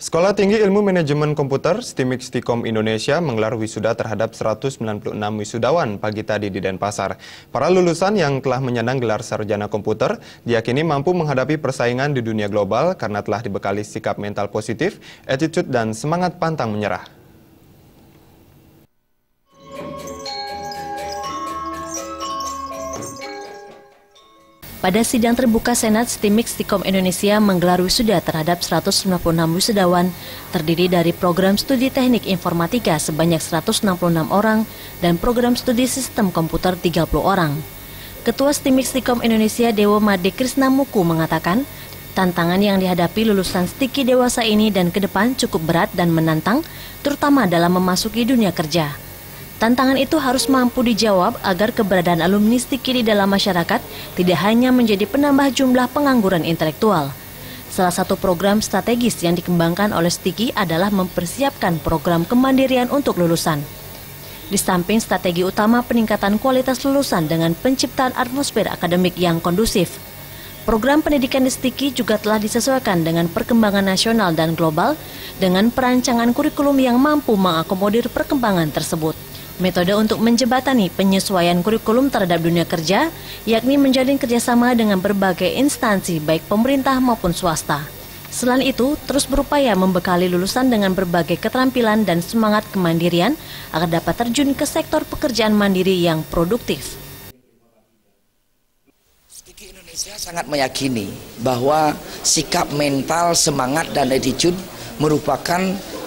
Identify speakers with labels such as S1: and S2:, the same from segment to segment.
S1: Sekolah Tinggi Ilmu Manajemen Komputer STIMIK Stikom Indonesia menggelar wisuda terhadap 196 wisudawan pagi tadi di Denpasar. Para lulusan yang telah menyandang gelar sarjana komputer diyakini mampu menghadapi persaingan di dunia global karena telah dibekali sikap mental positif, attitude, dan semangat pantang menyerah.
S2: Pada sidang terbuka Senat, STIMIK Stikom Indonesia menggelar wisuda terhadap 196 wisudawan, terdiri dari program studi teknik informatika sebanyak 166 orang dan program studi sistem komputer 30 orang. Ketua STIMIK Stikom Indonesia Dewo Made Krisnamuku mengatakan, tantangan yang dihadapi lulusan STIKI dewasa ini dan ke depan cukup berat dan menantang, terutama dalam memasuki dunia kerja. Tantangan itu harus mampu dijawab agar keberadaan alumni STIKI di dalam masyarakat tidak hanya menjadi penambah jumlah pengangguran intelektual. Salah satu program strategis yang dikembangkan oleh STIKI adalah mempersiapkan program kemandirian untuk lulusan. Di samping strategi utama peningkatan kualitas lulusan dengan penciptaan atmosfer akademik yang kondusif, program pendidikan di STIKI juga telah disesuaikan dengan perkembangan nasional dan global dengan perancangan kurikulum yang mampu mengakomodir perkembangan tersebut. Metode untuk menjembatani penyesuaian kurikulum terhadap dunia kerja, yakni menjalin kerjasama dengan berbagai instansi baik pemerintah maupun swasta. Selain itu, terus berupaya membekali lulusan dengan berbagai keterampilan dan semangat kemandirian agar dapat terjun ke sektor pekerjaan mandiri yang produktif.
S3: STIKI Indonesia sangat meyakini bahwa sikap mental, semangat, dan attitude merupakan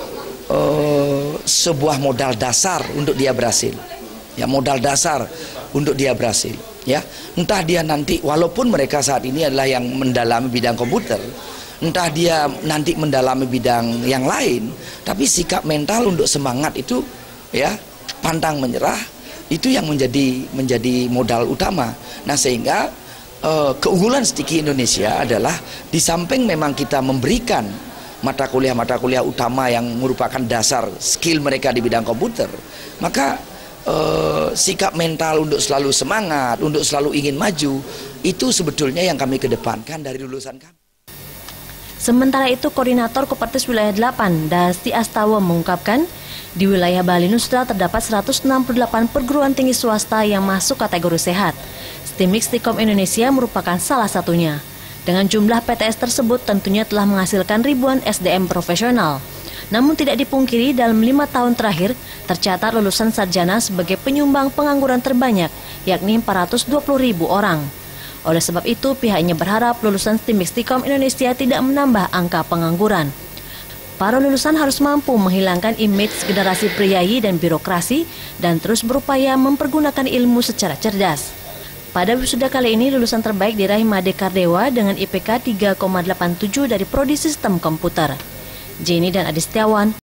S3: sebuah modal dasar untuk dia berhasil. Ya, modal dasar untuk dia berhasil. Ya, entah dia nanti, walaupun mereka saat ini adalah yang mendalami bidang komputer, entah dia nanti mendalami bidang yang lain, tapi sikap mental untuk semangat itu, ya, pantang menyerah, itu yang menjadi modal utama. Nah, sehingga keunggulan STIKI Indonesia adalah di samping memang kita memberikan mata kuliah utama yang merupakan dasar skill mereka di bidang komputer, maka sikap mental untuk selalu semangat, untuk selalu ingin maju, itu sebetulnya yang kami kedepankan dari lulusan kami.
S2: Sementara itu, Koordinator Kopertis Wilayah 8, Dasti Astawa mengungkapkan, di wilayah Bali Nusa terdapat 168 perguruan tinggi swasta yang masuk kategori sehat. STIMIK Stikom Indonesia merupakan salah satunya. Dengan jumlah PTS tersebut tentunya telah menghasilkan ribuan SDM profesional. Namun tidak dipungkiri dalam 5 tahun terakhir tercatat lulusan sarjana sebagai penyumbang pengangguran terbanyak, yakni 420.000 orang. Oleh sebab itu pihaknya berharap lulusan STIMIK Stikom Indonesia tidak menambah angka pengangguran. Para lulusan harus mampu menghilangkan image generasi priayi dan birokrasi dan terus berupaya mempergunakan ilmu secara cerdas. Pada wisuda kali ini, lulusan terbaik diraih Made Kardewa dengan IPK 3,87 dari Prodi Sistem Komputer. Jenny dan Adi Setiawan.